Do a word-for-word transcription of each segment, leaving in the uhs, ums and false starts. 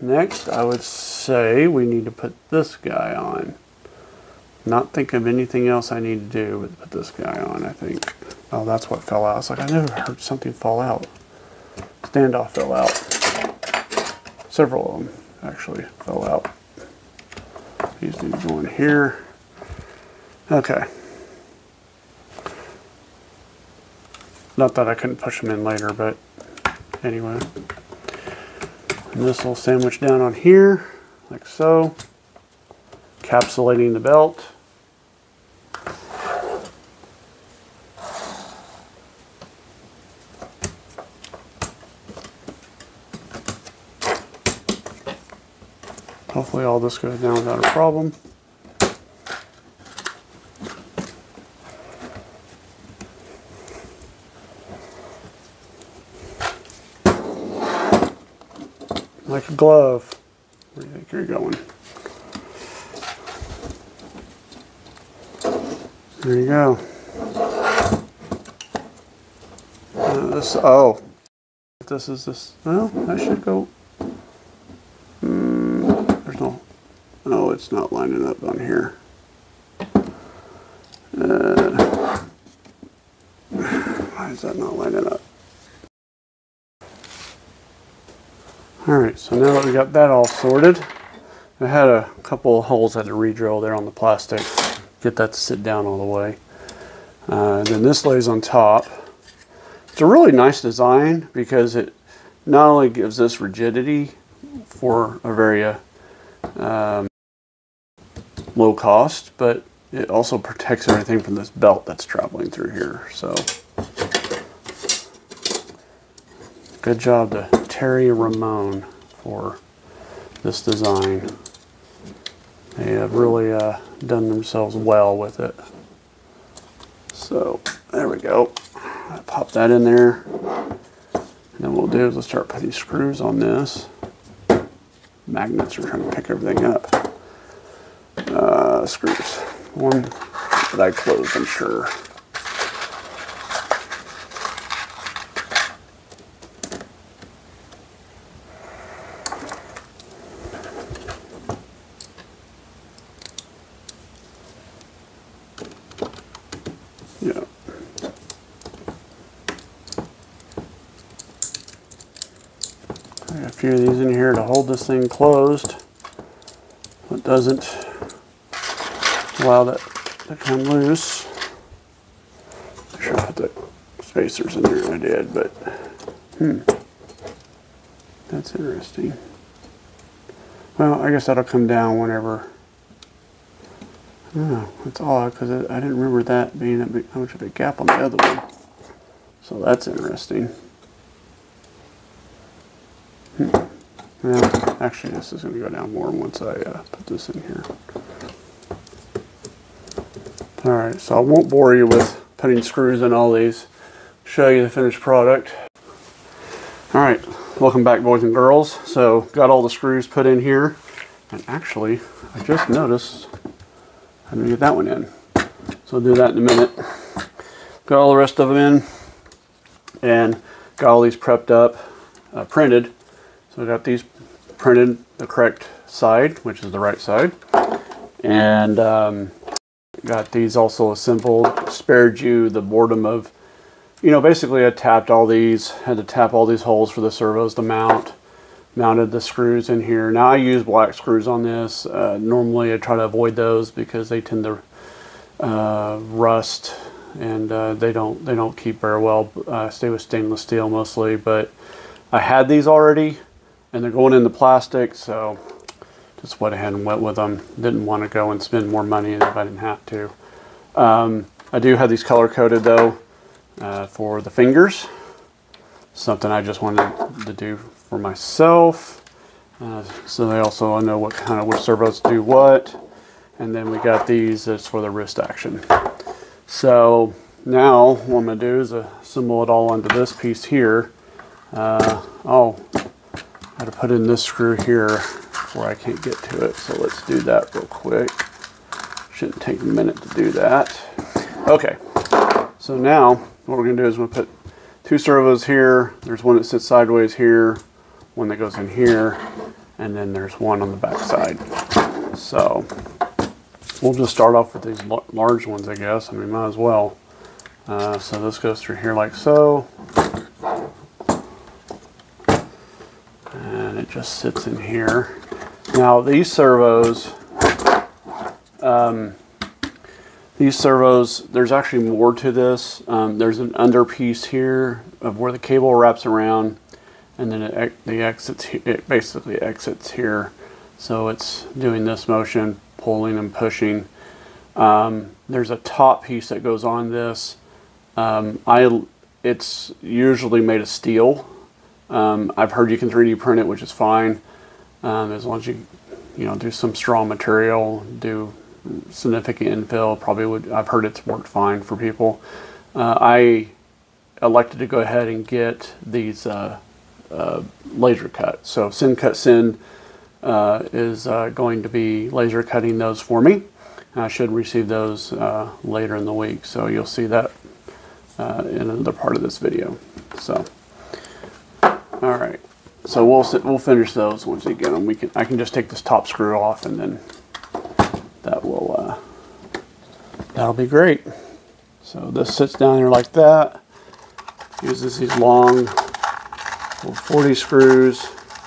Next, I would say we need to put this guy on. Not think of anything else I need to do but put this guy on, I think. Oh, that's what fell out. It's like I never heard something fall out. Standoff fell out. Several of them actually fell out. These need to go in here. Okay. Not that I couldn't push them in later, but anyway. And this will sandwich down on here, like so. Encapsulating the belt. Hopefully all this goes down without a problem. Like a glove. Where do you think you're going? There you go. Uh, this, oh, this is this. Well, that should go. Mm, there's no. Oh, it's not lining up on here. Uh, why is that not lining up? Alright, so now that we got that all sorted, I had a couple of holes I had to re-drill there on the plastic, get that to sit down all the way. Uh, and then this lays on top. It's a really nice design because it not only gives this rigidity for a very uh, um, low cost, but it also protects everything from this belt that's traveling through here. So, good job to Terry Ramone for this design. They have really uh, done themselves well with it. So there we go. I pop that in there. And then what we'll do is we'll start putting screws on this. Magnets are trying to pick everything up. Uh, screws. One that I closed, I'm sure. Yeah. I got a few of these in here to hold this thing closed. It doesn't allow that to come loose. I should have put the spacers in there. I did, but hmm, that's interesting. Well, I guess that'll come down whenever. Oh, that's odd because I didn't remember that being that big, how much of a gap on the other one. So that's interesting. Hmm. Well, actually, this is going to go down more once I uh, put this in here. All right, so I won't bore you with putting screws in all these. Show you the finished product. All right, welcome back, boys and girls. So got all the screws put in here, and actually, I just noticed. I'm gonna get that one in. So I'll do that in a minute. Got all the rest of them in and got all these prepped up, uh, printed. So I got these printed the correct side, which is the right side. And um, got these also assembled. Spared you the boredom of, you know, basically I tapped all these, had to tap all these holes for the servos to mount. Mounted the screws in here. Now I use black screws on this. Uh, normally I try to avoid those because they tend to uh, rust and uh, they don't they don't keep very well. Uh, stay with stainless steel mostly, but I had these already and they're going into plastic, so just went ahead and went with them. Didn't want to go and spend more money if I didn't have to. Um, I do have these color coded though uh, for the fingers. Something I just wanted to do for myself, uh, so they also know what kind of which servos do what. And then we got these that's for the wrist action. So now what I'm going to do is assemble it all onto this piece here. Uh, oh, I had to put in this screw here where I can't get to it, so let's do that real quick. Shouldn't take a minute to do that. Okay, so now what we're going to do is we're going to put two servos here. There's one that sits sideways here, one that goes in here, and then there's one on the back side. So we'll just start off with these large ones, I guess. I mean, might as well. Uh, so this goes through here like so. And it just sits in here. Now these servos, um, these servos, there's actually more to this. Um, there's an under piece here of where the cable wraps around, and then it, the exits, it basically exits here. So it's doing this motion, pulling and pushing. Um, there's a top piece that goes on this. Um, I, it's usually made of steel. Um, I've heard you can three D print it, which is fine, um, as long as you, you know, do some strong material, do significant infill. Probably would. I've heard it's worked fine for people. Uh, I elected to go ahead and get these uh, uh, laser cut. So SendCut Send uh, is uh, going to be laser cutting those for me. I should receive those uh, later in the week, so you'll see that uh, in another part of this video. So. All right, so we'll we'll finish those once we get them. We can I can just take this top screw off, and then that will uh, that'll be great. So this sits down here like that. Uses these long little forty screws.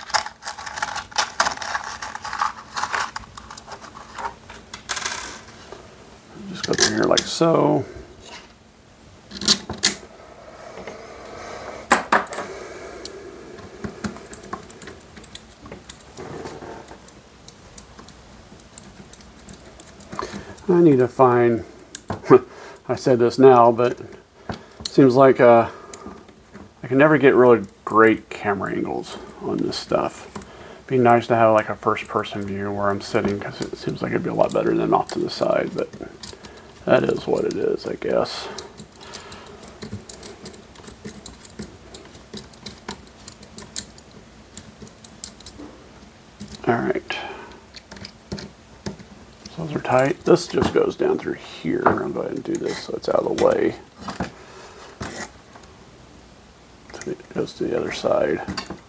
Just go through here like so. I need to find, I said this now, but it seems like uh, I can never get really great camera angles on this stuff. It'd be nice to have like a first person view where I'm sitting, because it seems like it'd be a lot better than off to the side, but that is what it is, I guess. All right. Those are tight. This just goes down through here. I'll go ahead and do this so it's out of the way. It goes to the other side.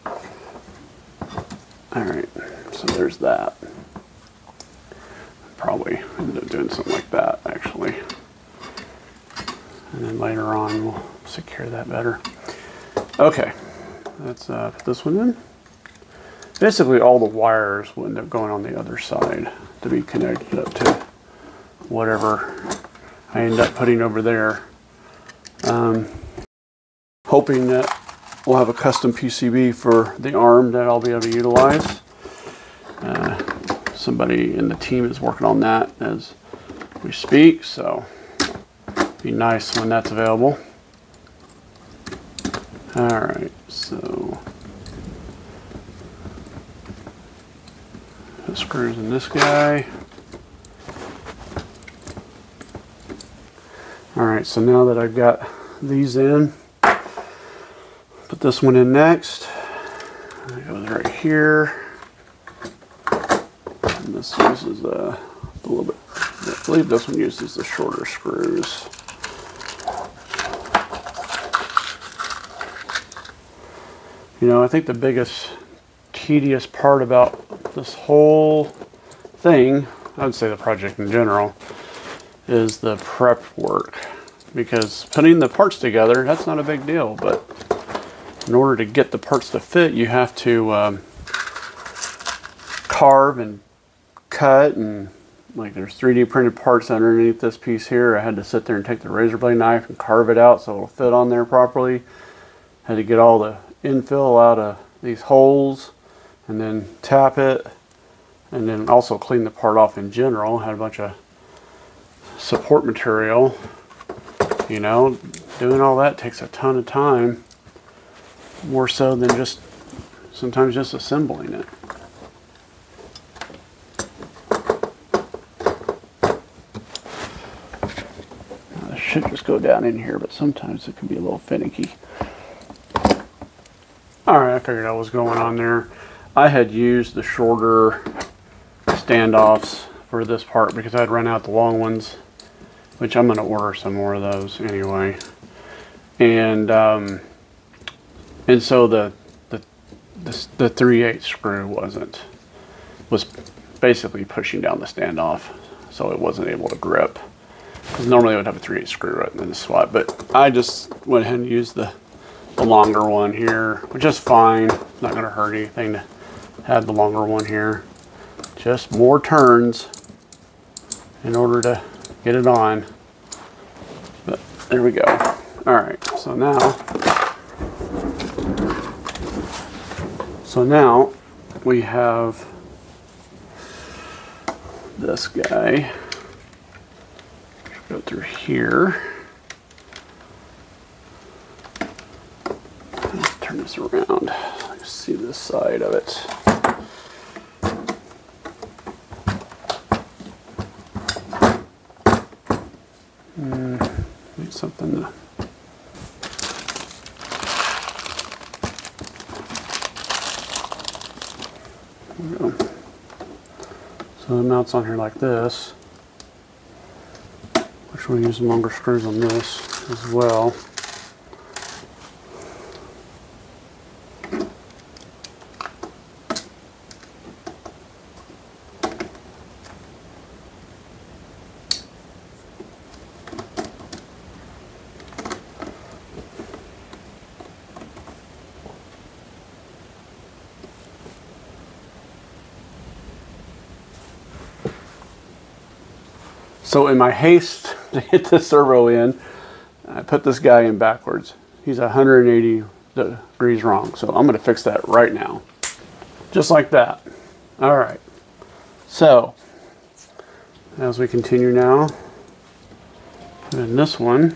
All right, so there's that. Probably end up doing something like that, actually. And then later on, we'll secure that better. Okay, let's uh, put this one in. Basically, all the wires will end up going on the other side to be connected up to whatever I end up putting over there. Um, hoping that we'll have a custom P C B for the arm that I'll be able to utilize. Uh, somebody in the team is working on that as we speak, so it'd be nice when that's available. All right, so the screws in this guy. All right, so now that I've got these in, put this one in next. It goes right here. And this uses a, a little bit, I believe this one uses the shorter screws. You know, I think the biggest tedious part about this whole thing, I would say the project in general, is the prep work. Because putting the parts together, that's not a big deal, but in order to get the parts to fit, you have to um, carve and cut, and like there's three D printed parts underneath this piece here. I had to sit there and take the razor blade knife and carve it out so it'll fit on there properly. Had to get all the infill out of these holes and then tap it, and then also clean the part off in general. Had a bunch of support material. You know, doing all that takes a ton of time, more so than just sometimes just assembling it. Now, this should just go down in here, but sometimes it can be a little finicky. Alright, I figured out what's going on there. I had used the shorter standoffs for this part because I'd run out the long ones, which I'm going to order some more of those anyway. And um, and so the the the, the three eighths screw wasn't was basically pushing down the standoff, so it wasn't able to grip. Because normally it would have a three eighths screw right in the slot, but I just went ahead and used the, the longer one here, which is fine. Not going to hurt anything to have the longer one here. Just more turns in order to get it on. But there we go. All right, so now, so now we have this guy. Go through here. Let's turn this around. Let's see this side of it. Mm, need something to. There we go. So it mounts on here like this. We'll use some longer screws on this as well. So in my haste to get the servo in, I put this guy in backwards. He's one hundred eighty degrees wrong. So I'm going to fix that right now. Just like that. All right. So as we continue now, put in this one.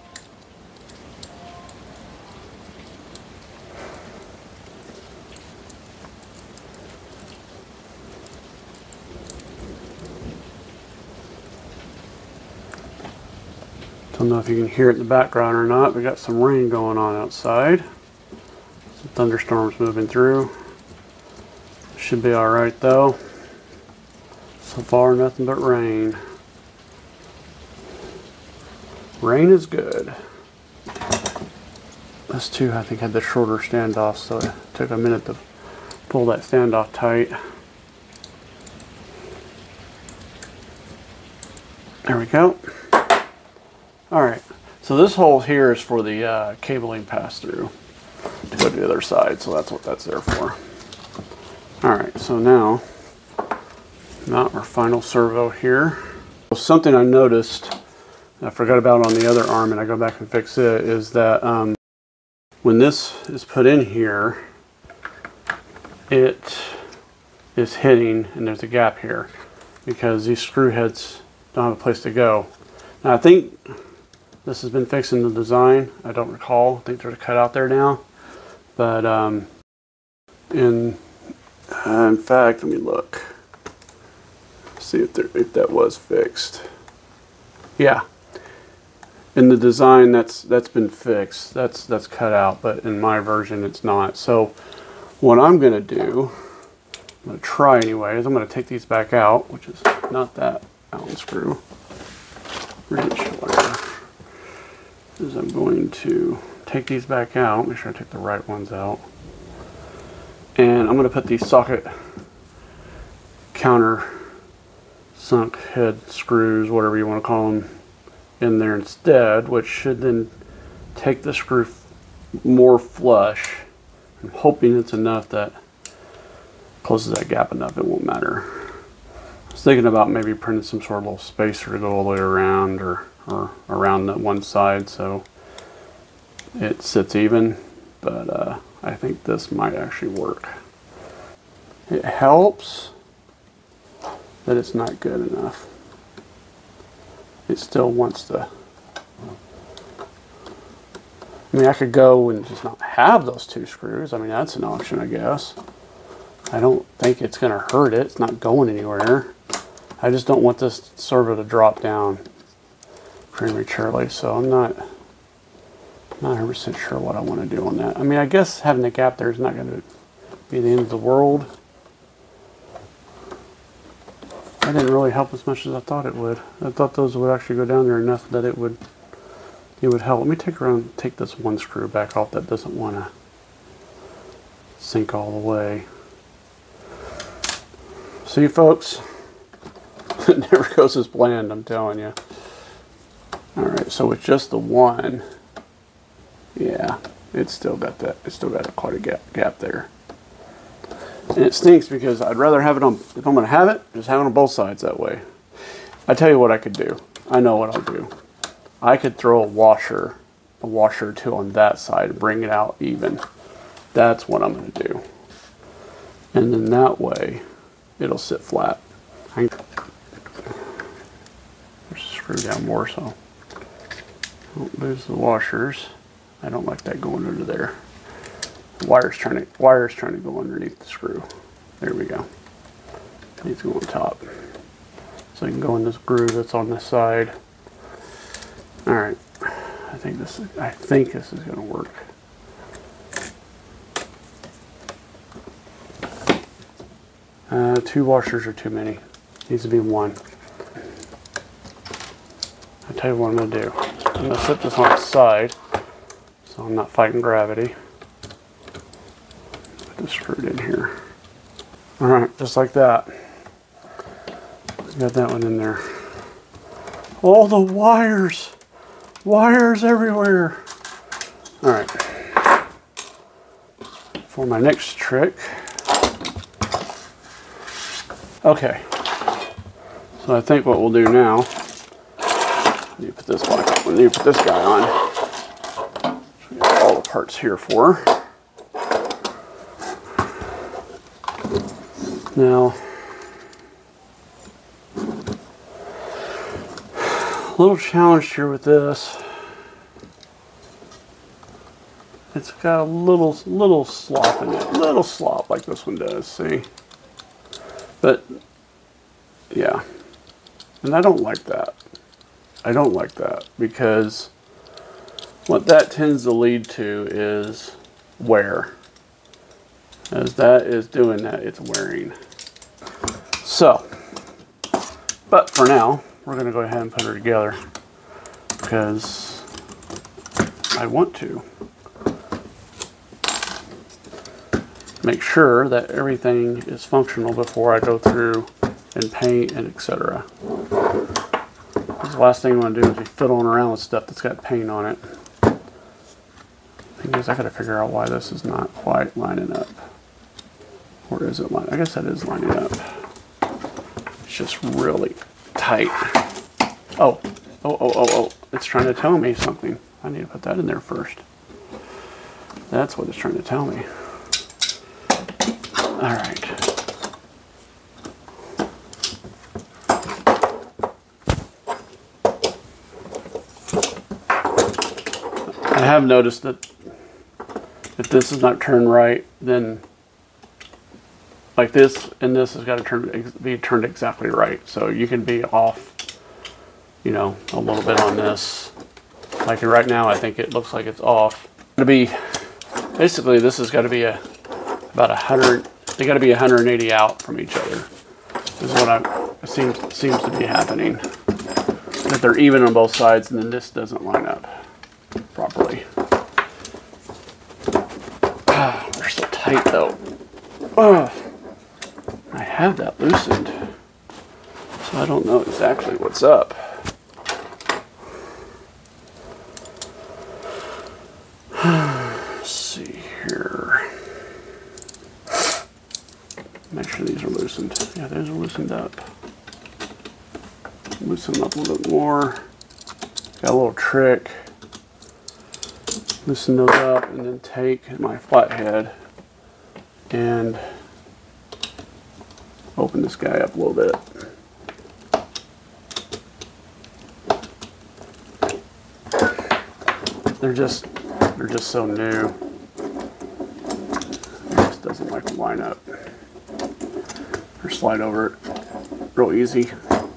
Don't know if you can hear it in the background or not. We got some rain going on outside. Some thunderstorms moving through. Should be all right though. So far, nothing but rain. Rain is good. This too, I think, had the shorter standoff, so it took a minute to pull that standoff tight. There we go. All right, so this hole here is for the uh, cabling pass-through to go to the other side, so that's what that's there for. All right, so now, mount our final servo here. Something I noticed, I forgot about on the other arm, and I go back and fix it, is that um, when this is put in here, it is hitting, and there's a gap here, because these screw heads don't have a place to go. Now I think this has been fixed in the design. I don't recall. I think there's a cutout there now. But um, in uh, in fact, let me look. See if there, if that was fixed. Yeah. In the design, that's that's been fixed. That's that's cut out. But in my version, it's not. So what I'm going to do, I'm going to try anyway, is I'm going to take these back out, which is not that Allen screw. Wrench, whatever. Is I'm going to take these back out, make sure I take the right ones out, and I'm going to put these socket counter sunk head screws, whatever you want to call them, in there instead, which should then take the screw more flush. I'm hoping it's enough that closes that gap enough it won't matter. I was thinking about maybe printing some sort of little spacer to go all the way around, or or around that one side so it sits even, but uh, I think this might actually work. It helps that it's not good enough. It still wants to, I mean, I could go and just not have those two screws. I mean, that's an option, I guess. I don't think it's going to hurt it. It's not going anywhere. I just don't want this servo to drop down prematurely, so I'm not not one hundred percent sure what I want to do on that. I mean, I guess having a gap there is not going to be the end of the world. That didn't really help as much as I thought it would. I thought those would actually go down there enough that it would it would help. Let me take around take this one screw back off that doesn't want to sink all the way. See, folks, it never goes as planned, I'm telling you. All right, so with just the one, yeah, it's still got that. It's still got a, quite a gap, gap there. And it stinks because I'd rather have it on, if I'm going to have it, just have it on both sides that way. I tell you what I could do. I know what I'll do. I could throw a washer, a washer or two on that side and bring it out even. That's what I'm going to do. And then that way, it'll sit flat. I screw down more so don't lose the washers. I don't like that going under there. The wire's trying to wire's trying to go underneath the screw. There we go. It needs to go on top. So you can go in this groove that's on this side. All right. I think this is, I think this is going to work. Uh, two washers are too many. Needs to be one. I'll tell you what I'm going to do. I'm going to set this on its side so I'm not fighting gravity. Put this screwed in here. Alright, just like that. Got that one in there. All the wires! Wires everywhere! Alright. For my next trick. Okay. So I think what we'll do now, you put this back on, you put this guy on. So we got all the parts here for. Now, a little challenge here with this. It's got a little little slop in it, little slop like this one does. See, but yeah, and I don't like that. I don't like that because what that tends to lead to is wear. As that is doing that, it's wearing. So, but for now, we're going to go ahead and put her together because I want to make sure that everything is functional before I go through and paint and et cetera. The last thing I want to do is be fiddling around with stuff that's got paint on it. The thing is, I got to figure out why this is not quite lining up. Or is it lining? I guess that is lining up. It's just really tight. Oh, oh, oh, oh, oh! It's trying to tell me something. I need to put that in there first. That's what it's trying to tell me. All right. I have noticed that if this is not turned right, then like this and this has got to turn be turned exactly right. So you can be off, you know, a little bit on this. Like right now, I think it looks like it's off. To be basically, this has got to be a about a hundred. They got to be one hundred eighty out from each other. Is what I it seems seems to be happening. That they're even on both sides, and then this doesn't line up properly. Ah, they're so tight though. Oh, I have that loosened, so I don't know exactly what's up. Let's see here. Make sure these are loosened. Yeah, those are loosened up. Loosen them up a little bit more. Got a little trick. Loosen those up and then take my flathead and open this guy up a little bit. They're just they're just so new. It just doesn't like to line up. Or slide over it real easy.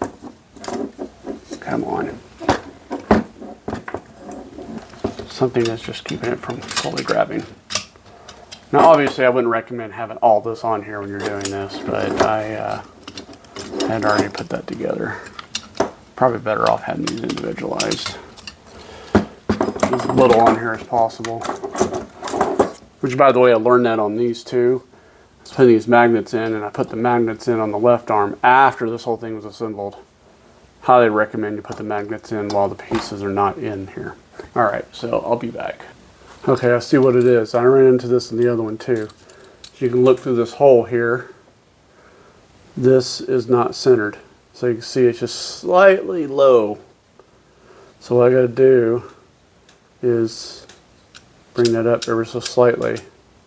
Come on. Something that's just keeping it from fully grabbing. Now obviously I wouldn't recommend having all this on here when you're doing this, but I uh, had already put that together. Probably better off having these individualized. As little on here as possible. Which by the way, I learned that on these two. putting these magnets in, and I put the magnets in on the left arm after this whole thing was assembled. Highly recommend you put the magnets in while the pieces are not in here. All right, so I'll be back. Okay, I see what it is. I ran into this in the other one too. So you can look through this hole here. This is not centered. So you can see it's just slightly low. So what I gotta do is bring that up ever so slightly.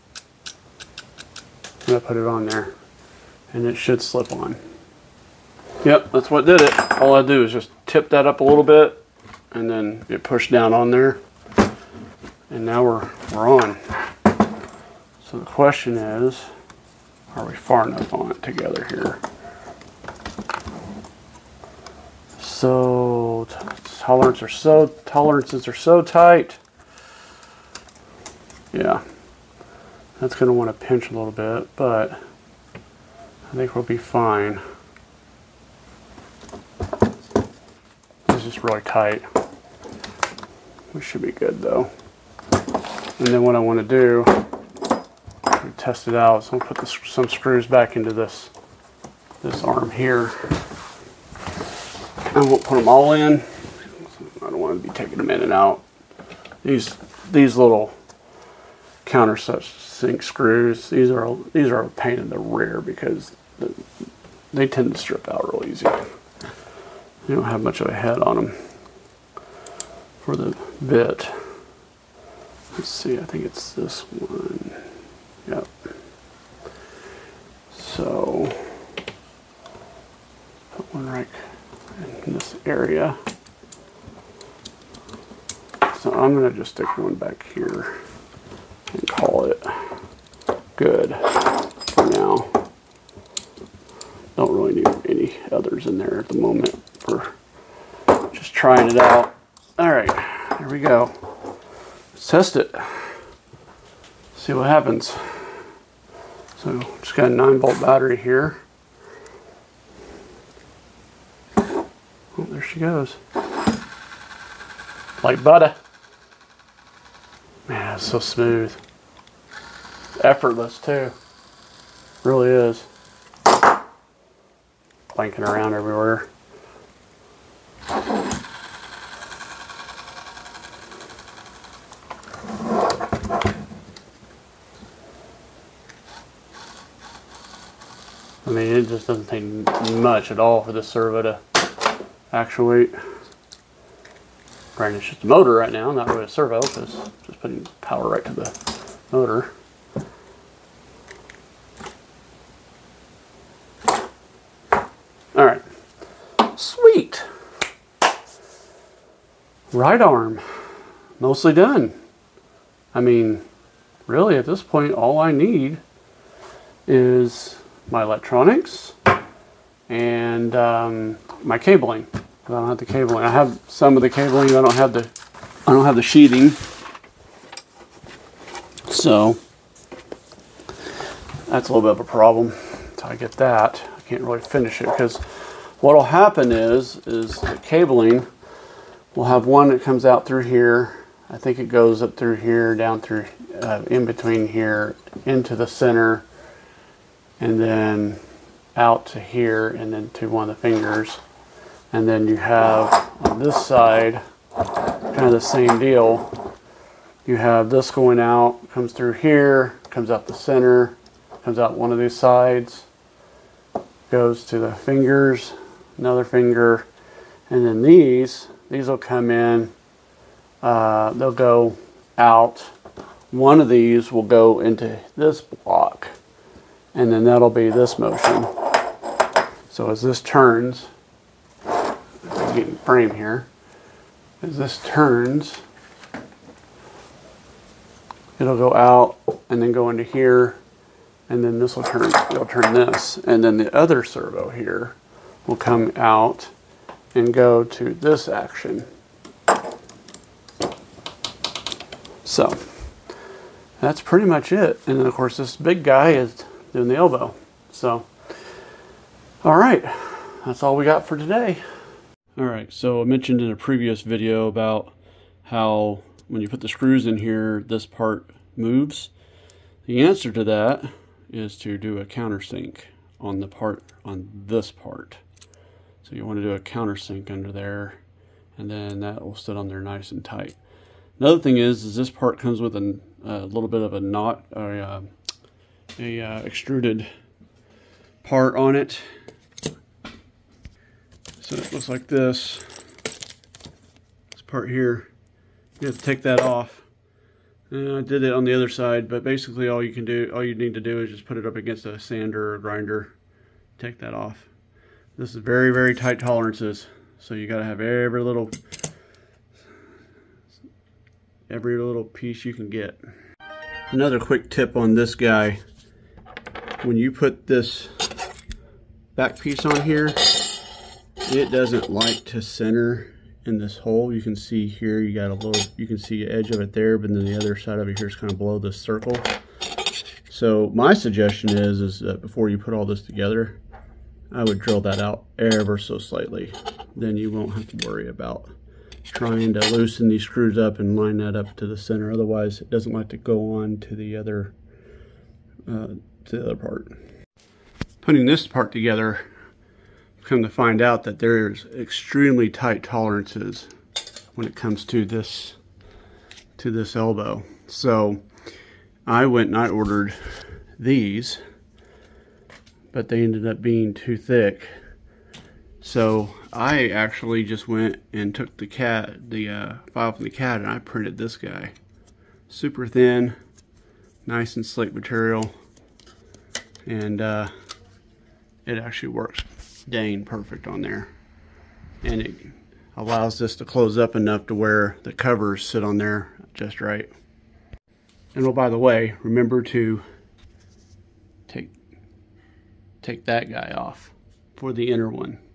And I put it on there. And it should slip on. Yep, that's what did it. All I do is just tip that up a little bit and then get pushed down on there. And now we're, we're on. So the question is, are we far enough on it together here? So tolerance are so tolerances are so tight. Yeah, that's going to want to pinch a little bit, but I think we'll be fine. It's just really tight. We should be good though. And then what I want to do, to test it out, so I'm going to put the, some screws back into this this arm here. I won't put them all in. I don't want to be taking them in and out. These these little countersink screws, these are these are a pain in the rear because the, they tend to strip out real easy. They don't have much of a head on them for the bit. Let's see, I think it's this one. Yep. So put one right in this area. So I'm going to just stick one back here and call it good for now. Don't really need any others in there at the moment for just trying it out. All right, here we go. Let's test it. See what happens. So just got a nine volt battery here. Oh, there she goes. Like butter. Man, it's so smooth. Effortless too. Really is. Blanking around everywhere. I mean, it just doesn't take much at all for this servo to actuate. Granted, it's just a motor right now, not really a servo, because just putting power right to the motor. All right, sweet. Right arm, mostly done. I mean, really at this point, all I need is my electronics and um, my cabling. I don't have the cabling. I have some of the cabling. I don't have the. I don't have the sheathing. So that's a little bit of a problem. Until I get that, I can't really finish it because what'll happen is is the cabling. We'll have one that comes out through here. I think it goes up through here, down through uh, in between here, into the center, and then out to here, and then to one of the fingers. And then you have on this side kind of the same deal. You have this going out, comes through here, comes out the center, comes out one of these sides, goes to the fingers, another finger, and then these, these will come in, uh, they'll go out. One of these will go into this block, and then that'll be this motion. So as this turns, getting frame here, as this turns, it'll go out and then go into here, and then this will turn, it'll turn this, and then the other servo here will come out and go to this action. So that's pretty much it. And then of course this big guy is doing the elbow. So all right, that's all we got for today. All right, so I mentioned in a previous video about how when you put the screws in here, this part moves. The answer to that is to do a countersink on the part, on this part. So you want to do a countersink under there, and then that will sit on there nice and tight. Another thing is, is this part comes with a, a little bit of a knot, or a, a uh, extruded part on it. So it looks like this. This part here, you have to take that off. And I did it on the other side, but basically all you can do, all you need to do is just put it up against a sander or grinder, take that off. This is very, very tight tolerances, so you got to have every little, every little piece you can get. Another quick tip on this guy: when you put this back piece on here, it doesn't like to center in this hole. You can see here, you got a little, you can see the edge of it there, but then the other side of it here is kind of below this circle. So my suggestion is, is that before you put all this together, I would drill that out ever so slightly. Then you won't have to worry about trying to loosen these screws up and line that up to the center. Otherwise, it doesn't like to go on to the other, uh, to the other part. Putting this part together, come to find out that there's extremely tight tolerances when it comes to this to this elbow. So I went and I ordered these, but they ended up being too thick. So I actually just went and took the cat the uh, file from the cat and I printed this guy. Super thin, nice and slick material, and uh, it actually works dang perfect on there, and it allows this to close up enough to where the covers sit on there just right. And oh, by the way, remember to take take that guy off for the inner one.